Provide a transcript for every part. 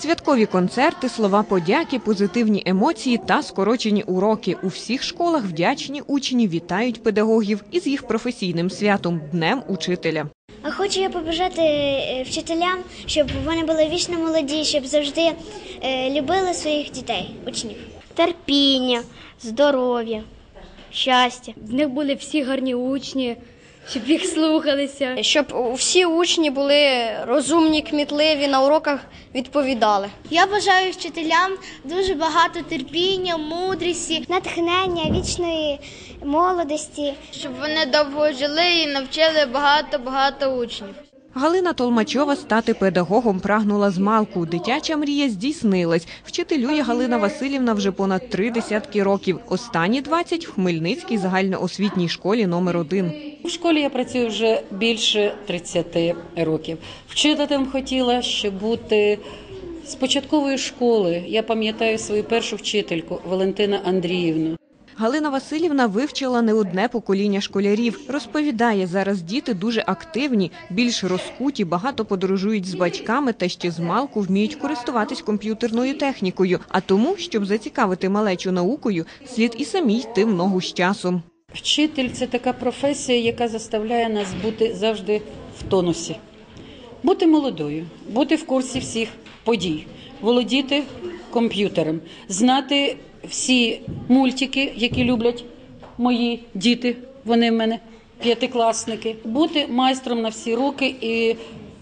Святкові концерти, слова подяки, позитивні емоції та скорочені уроки. У всіх школах вдячні учні вітають педагогів із їх професійним святом – Днем учителя. А хочу я побажати вчителям, щоб вони були вічно молоді, щоб завжди любили своїх дітей, учнів. Терпіння, здоров'я, щастя. В них були всі гарні учні, щоб їх слухалися. Щоб всі учні були розумні, кмітливі, на уроках відповідали. Я бажаю вчителям дуже багато терпіння, мудрості, Натхнення, вічної молодості. щоб вони довго жили і навчили багато учнів. Галина Толмачова стати педагогом прагнула змалку. Дитяча мрія здійснилась. Вчителює Галина Василівна вже понад 30 років. Останні 20 – в Хмельницькій загальноосвітній школі номер 1. У школі я працюю вже більше 30 років. Вчителем хотіла, щоб бути з початкової школи. Я пам'ятаю свою першу вчительку Валентину Андріївну. Галина Василівна вивчила не одне покоління школярів. Розповідає, зараз діти дуже активні, більш розкуті, багато подорожують з батьками та ще змалку вміють користуватись комп'ютерною технікою. А тому, щоб зацікавити малечу наукою, слід і самій йти в ногу з часом. Вчитель – це така професія, яка заставляє нас бути завжди в тонусі. Бути молодою, бути в курсі всіх подій, володіти комп'ютером, знати всі мультики, які люблять мої діти, вони в мене п'ятикласники, бути майстром на всі руки і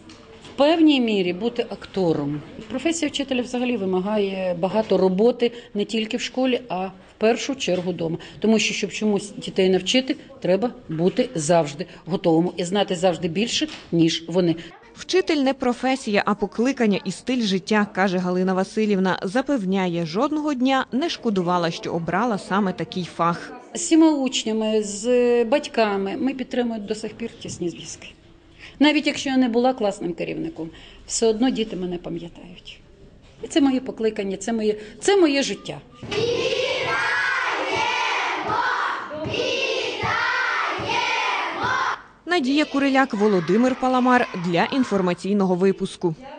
в певній мірі бути актором. Професія вчителя взагалі вимагає багато роботи не тільки в школі, а в першу чергу вдома. Тому що, щоб чомусь дітей навчити, треба бути завжди готовим і знати завжди більше, ніж вони. Вчитель не професія, а покликання і стиль життя, каже Галина Василівна. Запевняє, жодного дня не шкодувала, що обрала саме такий фах. З всіма учнями, з батьками ми підтримуємо до сих пір тісні зв'язки. Навіть якщо я не була класним керівником, все одно діти мене пам'ятають. І це моє покликання, це моє життя. Надія Куриляк, Володимир Паламар для інформаційного випуску.